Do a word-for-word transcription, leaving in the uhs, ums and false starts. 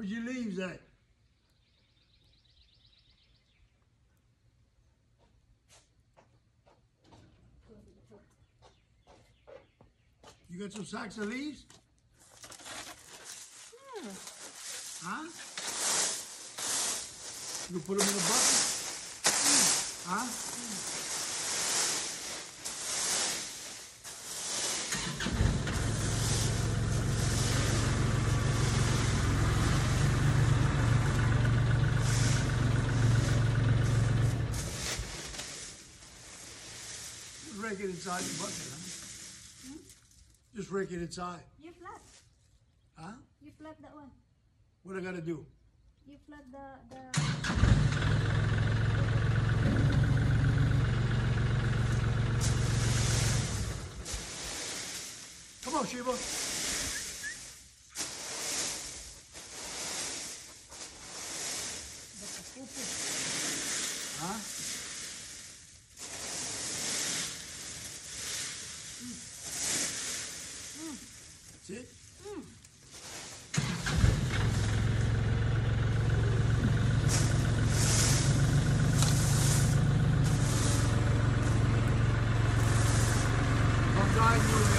Where's your leaves at? You got some sacks of leaves? Yeah. Huh? You can put them in a bucket? Huh? Just rake it inside the bucket, huh? Hmm? Just rake it inside. You flat. Huh? You flat that one. What I gotta do? You flat the the. Come on, Sheba. Huh? Mm. That's it? Mm. Don't die, you